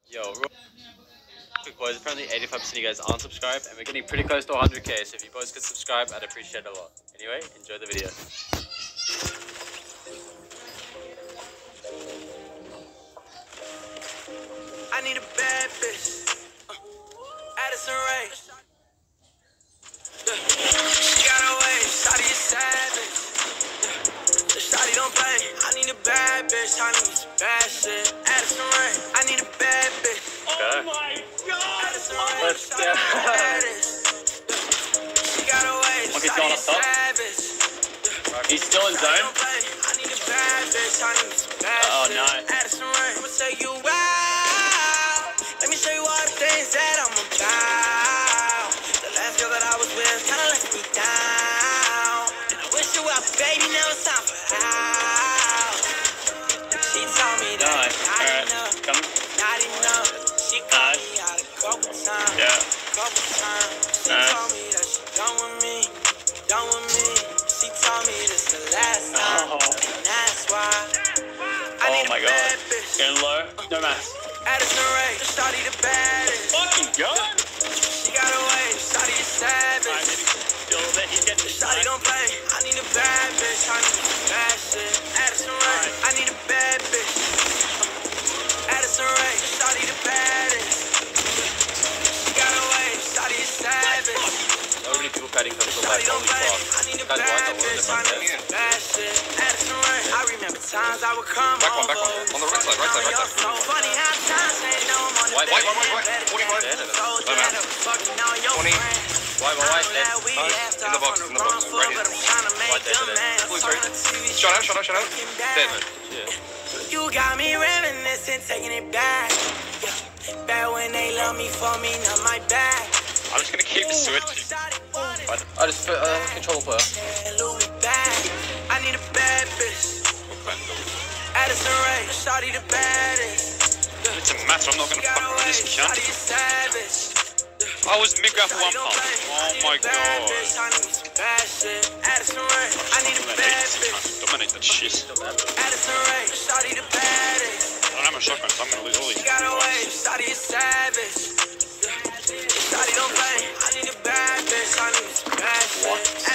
Yo, quick boys, apparently 85% of you guys aren't subscribed, and we're getting pretty close to 100k, so if you boys could subscribe, I'd appreciate it a lot. Anyway, enjoy the video. I need a bad bitch. Addison Rae. She got her way, shawty is savage. The shawty don't play. I need a bad bitch. I need some bad shit. Addison Rae. I need a bad bitch. Okay. Oh my god. Addison Rae. Let's go. She got her way, shawty is savage. He's still in zone. I need a bad bitch. I need some bad shit. Oh no. Addison Rae. I'ma take you out. Let me show you all the things that I'm about. The last girl that I was with kinda let me down. And I wish you well, baby, now it's time for out. She told me that not enough. She called me out a couple times. Couple times. She told me that she done with me. She told me this the last time. And that's why I need a bad bitch. Getting low. No mass. Addison Rae, shawty the baddest. Fucking god. She got her way, shawty is savage. Shawty don't play. I need a bad bitch. I need some bad shit. Addison Rae, I need a bad bitch. Addison Rae, shawty the baddest. She got her way, shawty is savage. Already people cutting from the Shawty left. don't play. I need a bad bitch. I need some bad shit. Addison Rae, I remember times I would come Back one, over. on the right side, right side. So funny how times they know I'm on the White. 20. Why? In the box, right here. Shut out. Dead, man. You got me reminiscing, taking it back. Back when they love me for me, not my back. I'm just gonna keep switching. I just control player. I need a bad bitch. Addison Rae, shawty the baddest. It's a matter, I'm not gonna fuck with this cunt. Shawty is savage. I was mid-graph for 1 pump. Oh my god. I need some bad shit. Addison Rae, I need a bad bitch. Dominate that shit. Addison Rae, shawty the baddest. I don't have a shotgun, so I'm gonna lose all these. She got away, shawty is savage. Shawty don't play. I need a bad bitch. I need some bad shit.